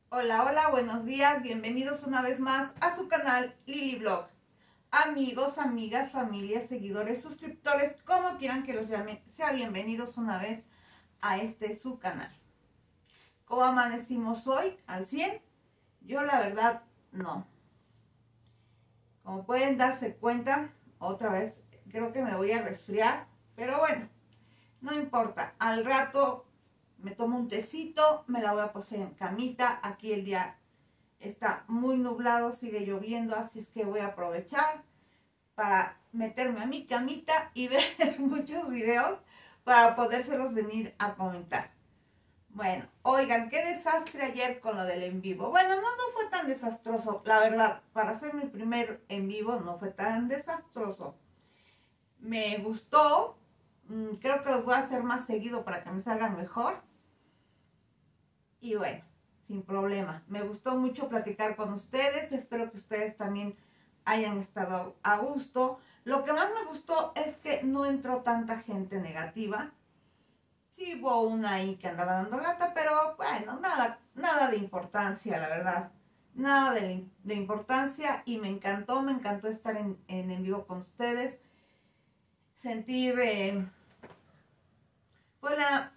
Hola, hola, buenos días, bienvenidos una vez más a su canal Lili Blog. Amigos, amigas, familias, seguidores, suscriptores, como quieran que los llamen, sean bienvenidos una vez a su canal. ¿Cómo amanecimos hoy? ¿Al 100? Yo la verdad no. Como pueden darse cuenta, otra vez creo que me voy a resfriar, pero bueno, no importa. Al rato me tomo un tecito, me la voy a poner en camita. Aquí el día está muy nublado, sigue lloviendo, así es que voy a aprovechar para meterme a mi camita y ver muchos videos para podérselos venir a comentar. Bueno, oigan, qué desastre ayer con lo del en vivo. Bueno, no fue tan desastroso, la verdad. Para hacer mi primer en vivo no fue tan desastroso. Me gustó. Creo que los voy a hacer más seguido para que me salgan mejor. Y bueno, sin problema. Me gustó mucho platicar con ustedes. Espero que ustedes también hayan estado a gusto. Lo que más me gustó es que no entró tanta gente negativa. Sí hubo una ahí que andaba dando lata, pero bueno, nada de importancia, la verdad. Nada de importancia y me encantó estar en vivo con ustedes. Sentir, pues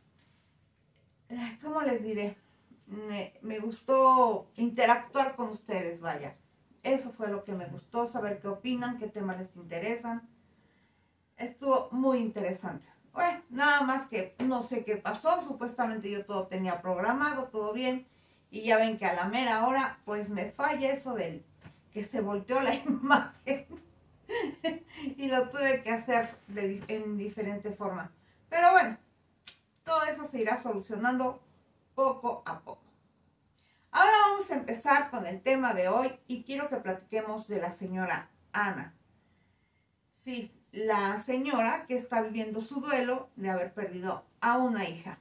¿cómo les diré? Me gustó interactuar con ustedes, vaya. Eso fue lo que me gustó, saber qué opinan, qué temas les interesan. Estuvo muy interesante. Bueno, nada más que no sé qué pasó, supuestamente yo todo tenía programado, todo bien, y ya ven que a la mera hora, pues me falla eso del que se volteó la imagen, y lo tuve que hacer en diferente forma. Pero bueno, todo eso se irá solucionando poco a poco. Ahora vamos a empezar con el tema de hoy y quiero que platiquemos de la señora Ana. Sí, la señora que está viviendo su duelo de haber perdido a una hija.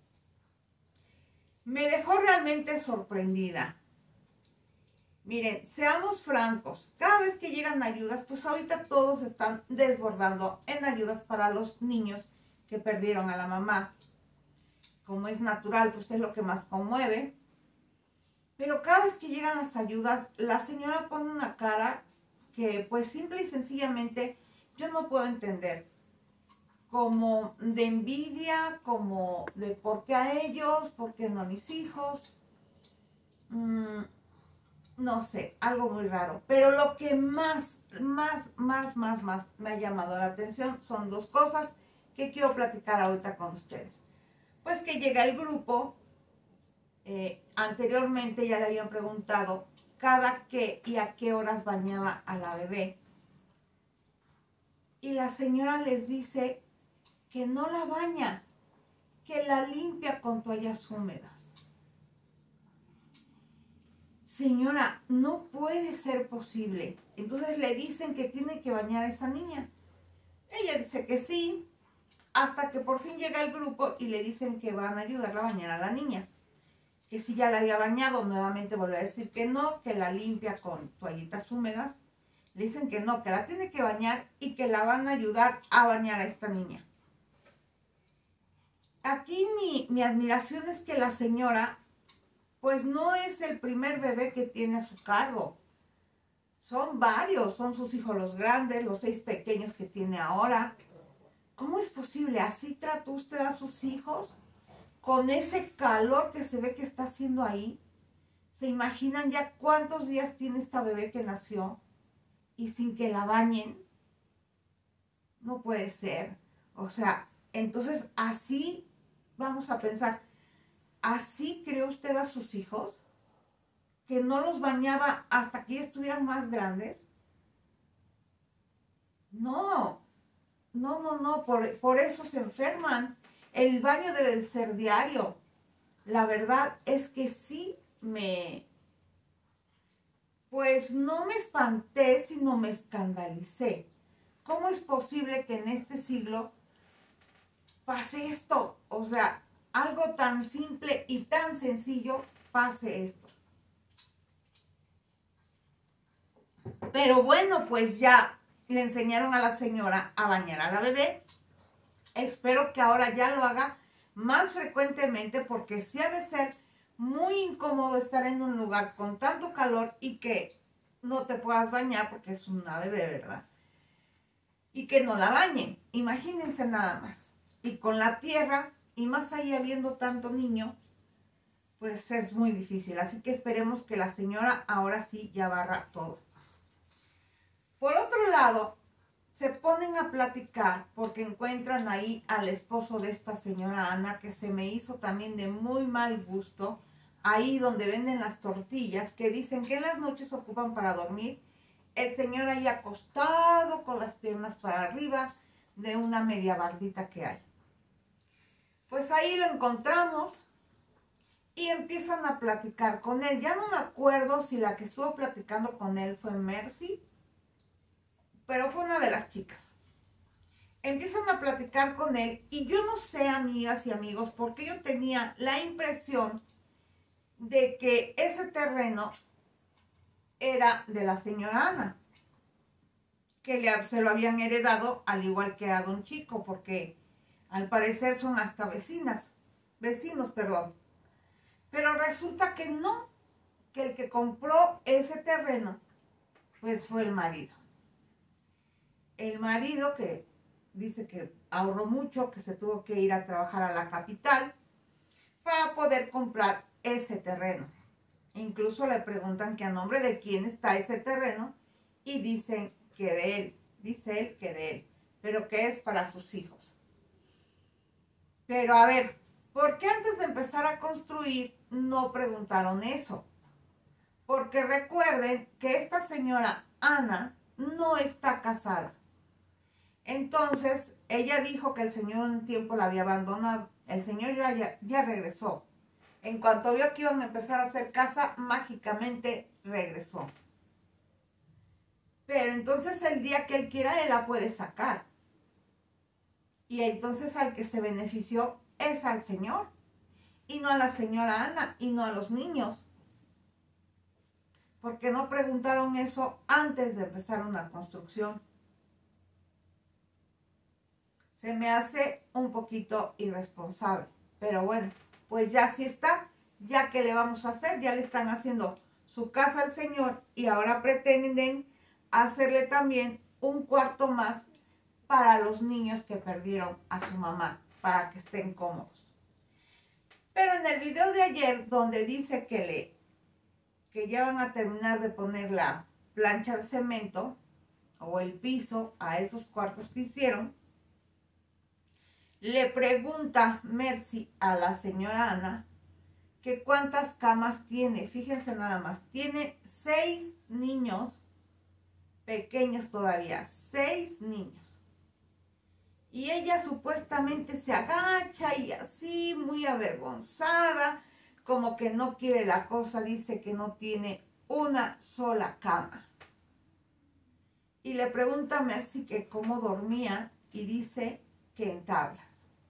Me dejó realmente sorprendida. Miren, seamos francos, cada vez que llegan ayudas, pues ahorita todos están desbordando en ayudas para los niños que perdieron a la mamá. Como es natural, pues es lo que más conmueve. Pero cada vez que llegan las ayudas, la señora pone una cara que pues simple y sencillamente yo no puedo entender. Como de envidia, como de por qué a ellos, por qué no a mis hijos. No sé, algo muy raro. Pero lo que más me ha llamado la atención son dos cosas que quiero platicar ahorita con ustedes. Pues que llega el grupo. Anteriormente ya le habían preguntado cada qué y a qué horas bañaba a la bebé. Y la señora les dice que no la baña, que la limpia con toallas húmedas. Señora, no puede ser posible. Entonces le dicen que tiene que bañar a esa niña. Ella dice que sí, hasta que por fin llega el grupo y le dicen que van a ayudarla a bañar a la niña. Que si ya la había bañado, nuevamente vuelve a decir que no, que la limpia con toallitas húmedas. Le dicen que no, que la tiene que bañar y que la van a ayudar a bañar a esta niña. Aquí mi admiración es que la señora, pues no es el primer bebé que tiene a su cargo. Son varios, son sus hijos los grandes, los 6 pequeños que tiene ahora. ¿Cómo es posible? ¿Así trató usted a sus hijos? Con ese calor que se ve que está haciendo ahí. ¿Se imaginan ya cuántos días tiene esta bebé que nació? Y sin que la bañen. No puede ser. O sea, entonces así vamos a pensar. ¿Así creó usted a sus hijos? ¿Que no los bañaba hasta que ya estuvieran más grandes? No, por eso se enferman. El baño debe de ser diario. La verdad es que sí pues no me espanté, sino me escandalicé. ¿Cómo es posible que en este siglo pase esto? O sea, algo tan simple y tan sencillo pase esto. Pero bueno, pues ya le enseñaron a la señora a bañar a la bebé. Espero que ahora ya lo haga más frecuentemente porque sí ha de ser muy incómodo estar en un lugar con tanto calor y que no te puedas bañar porque es una bebé, ¿verdad? Y que no la bañen. Imagínense nada más. Y con la tierra, y más allá viendo tanto niño, pues es muy difícil. Así que esperemos que la señora ahora sí ya barra todo. Por otro lado, se ponen a platicar porque encuentran ahí al esposo de esta señora Ana, que se me hizo también de muy mal gusto, ahí donde venden las tortillas, que dicen que en las noches ocupan para dormir. El señor ahí acostado con las piernas para arriba de una media bardita que hay. Pues ahí lo encontramos y empiezan a platicar con él. Ya no me acuerdo si la que estuvo platicando con él fue Mercy, pero fue una de las chicas. Empiezan a platicar con él y yo no sé, amigas y amigos, porque yo tenía la impresión de que ese terreno era de la señora Ana, que se lo habían heredado al igual que a don Chico, porque al parecer son hasta vecinos, perdón. Pero resulta que no, que el que compró ese terreno, pues fue el marido. El marido que dice que ahorró mucho, que se tuvo que ir a trabajar a la capital para poder comprar ese terreno. Incluso le preguntan que a nombre de quién está ese terreno y dicen que de él, dice él que de él, pero que es para sus hijos. Pero a ver, ¿por qué antes de empezar a construir no preguntaron eso? Porque recuerden que esta señora Ana no está casada. Entonces, ella dijo que el señor un tiempo la había abandonado. El señor ya regresó. En cuanto vio que iban a empezar a hacer casa, mágicamente regresó. Pero entonces el día que él quiera, él la puede sacar. Y entonces al que se benefició es al señor. Y no a la señora Ana, y no a los niños. Porque no preguntaron eso antes de empezar una construcción. Se me hace un poquito irresponsable. Pero bueno, pues ya sí está. Ya que le vamos a hacer, ya le están haciendo su casa al señor y ahora pretenden hacerle también un cuarto más para los niños que perdieron a su mamá, para que estén cómodos. Pero en el video de ayer, donde dice que ya van a terminar de poner la plancha de cemento o el piso a esos cuartos que hicieron, le pregunta Mercy a la señora Ana que cuántas camas tiene. Fíjense nada más, tiene 6 niños pequeños todavía, 6 niños. Y ella supuestamente se agacha y así, muy avergonzada, como que no quiere la cosa, dice que no tiene una sola cama. Y le pregunta a Mercy que cómo dormía y dice que en tablas.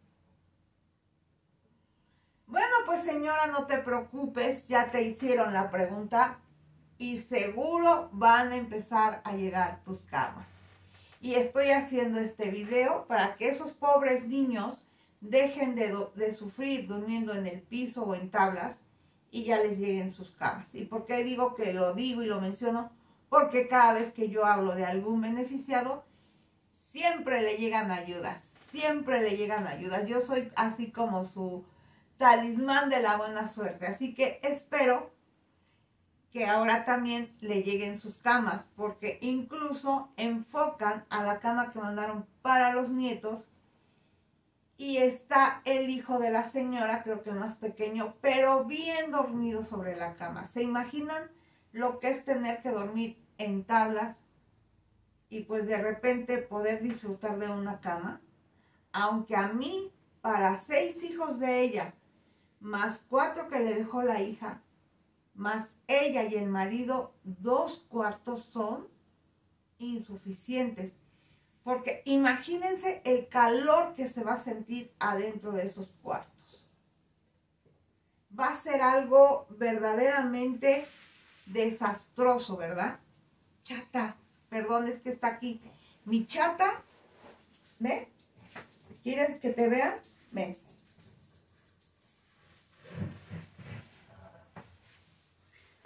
Bueno, pues señora, no te preocupes, ya te hicieron la pregunta y seguro van a empezar a llegar tus camas. Y estoy haciendo este video para que esos pobres niños dejen de sufrir durmiendo en el piso o en tablas y ya les lleguen sus camas. ¿Y por qué digo que lo digo y lo menciono? Porque cada vez que yo hablo de algún beneficiado, siempre le llegan ayudas, siempre le llegan ayudas. Yo soy así como su talismán de la buena suerte. Así que espero que ahora también le lleguen sus camas, porque incluso enfocan a la cama que mandaron para los nietos y está el hijo de la señora, creo que el más pequeño, pero bien dormido sobre la cama. ¿Se imaginan lo que es tener que dormir en tablas y pues de repente poder disfrutar de una cama? Aunque a mí, para 6 hijos de ella, más 4 que le dejó la hija, más ella y el marido, 2 cuartos son insuficientes. Porque imagínense el calor que se va a sentir adentro de esos cuartos. Va a ser algo verdaderamente desastroso, ¿verdad? Chata, perdón, es que está aquí mi chata. ¿Ven? ¿Quieres que te vean? Ven.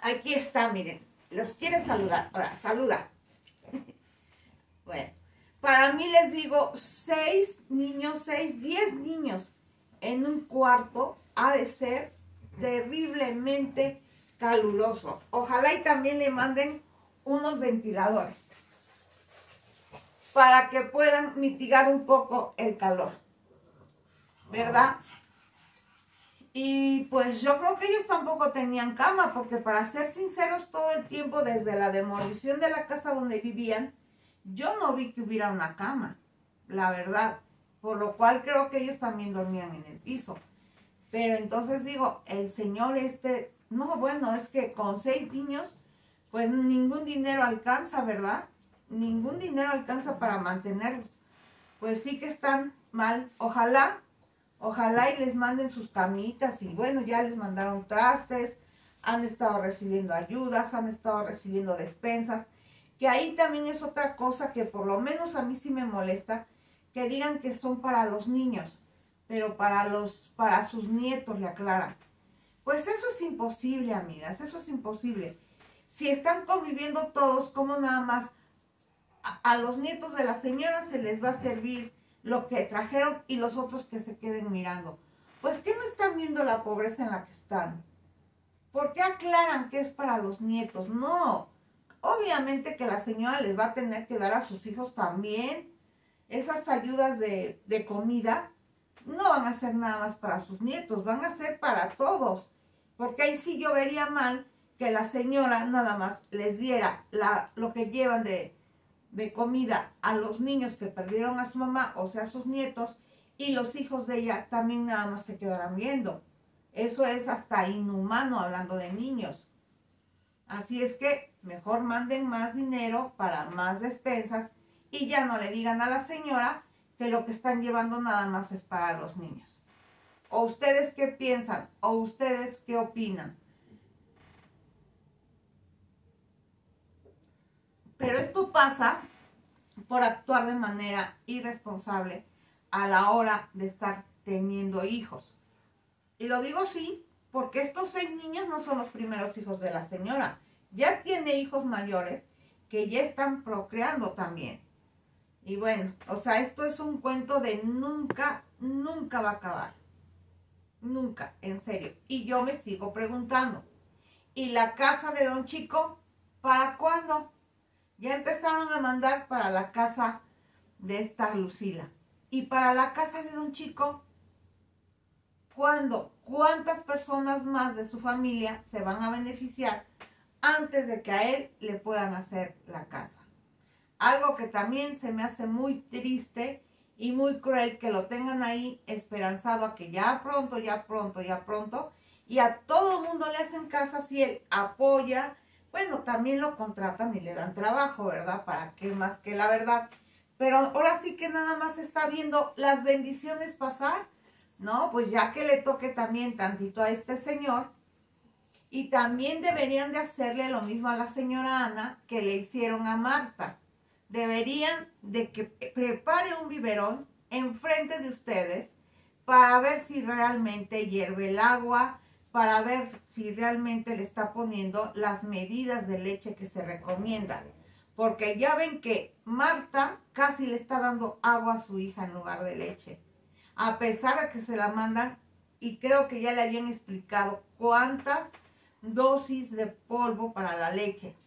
Aquí está, miren. Los quiere saludar. Ahora, saluda. Bueno, para mí les digo, 6 niños, 6, 10 niños en un cuarto ha de ser terriblemente caluroso. Ojalá y también le manden unos ventiladores para que puedan mitigar un poco el calor, ¿verdad? Y pues yo creo que ellos tampoco tenían cama, porque para ser sinceros, todo el tiempo desde la demolición de la casa donde vivían, yo no vi que hubiera una cama, la verdad. Por lo cual creo que ellos también dormían en el piso. Pero entonces digo, el señor no, bueno, es que con 6 niños, pues ningún dinero alcanza, ¿verdad? Ningún dinero alcanza para mantenerlos. Pues sí que están mal. Ojalá y les manden sus camitas y bueno, ya les mandaron trastes, han estado recibiendo ayudas, han estado recibiendo despensas, que ahí también es otra cosa que por lo menos a mí sí me molesta, que digan que son para los niños, pero para sus nietos, le aclaran. Pues eso es imposible, amigas, eso es imposible. Si están conviviendo todos, ¿cómo nada más a los nietos de la señora se les va a servir lo que trajeron y los otros que se queden mirando? Pues ¿qué no están viendo la pobreza en la que están? ¿Por qué aclaran que es para los nietos? No, obviamente que la señora les va a tener que dar a sus hijos también. Esas ayudas de comida no van a ser nada más para sus nietos, van a ser para todos. Porque ahí sí yo vería mal que la señora nada más les diera lo que llevan de comida a los niños que perdieron a su mamá, o sea, a sus nietos, y los hijos de ella también nada más se quedarán viendo. Eso es hasta inhumano hablando de niños. Así es que mejor manden más dinero para más despensas y ya no le digan a la señora que lo que están llevando nada más es para los niños. ¿O ustedes qué piensan? ¿O ustedes qué opinan? Pero esto pasa por actuar de manera irresponsable a la hora de estar teniendo hijos. Y lo digo así porque estos 6 niños no son los primeros hijos de la señora. Ya tiene hijos mayores que ya están procreando también. Y bueno, o sea, esto es un cuento de nunca, nunca va a acabar. Nunca, en serio. Y yo me sigo preguntando, ¿y la casa de Don Chico para cuándo? Ya empezaron a mandar para la casa de esta Lucila. ¿Y para la casa de Don Chico? ¿Cuándo? ¿Cuántas personas más de su familia se van a beneficiar antes de que a él le puedan hacer la casa? Algo que también se me hace muy triste y muy cruel que lo tengan ahí esperanzado a que ya pronto, y a todo mundo le hacen casa si él apoya. Bueno, también lo contratan y le dan trabajo, ¿verdad? ¿Para qué más que la verdad? Pero ahora sí que nada más está viendo las bendiciones pasar, ¿no? Pues ya que le toque también tantito a este señor. Y también deberían de hacerle lo mismo a la señora Ana que le hicieron a Marta. Deberían de que prepare un biberón enfrente de ustedes para ver si realmente hierve el agua, para ver si realmente le está poniendo las medidas de leche que se recomiendan. Porque ya ven que Marta casi le está dando agua a su hija en lugar de leche. A pesar de que se la mandan, y creo que ya le habían explicado cuántas dosis de polvo para la leche.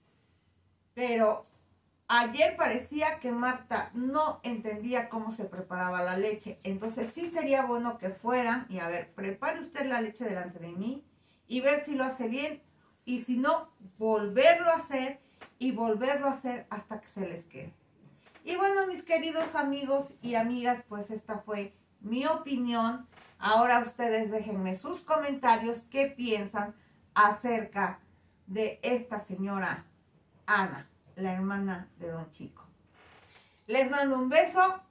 Pero ayer parecía que Marta no entendía cómo se preparaba la leche. Entonces sí sería bueno que fueran y a ver, prepare usted la leche delante de mí y ver si lo hace bien. Y si no, volverlo a hacer y volverlo a hacer hasta que se les quede. Y bueno, mis queridos amigos y amigas, pues esta fue mi opinión. Ahora ustedes déjenme sus comentarios, qué piensan acerca de esta señora Ana, la hermana de Don Chico. Les mando un beso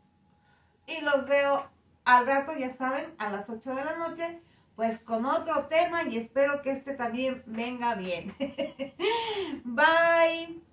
y los veo al rato, ya saben, a las 8 de la noche, pues con otro tema y espero que este también venga bien. Bye.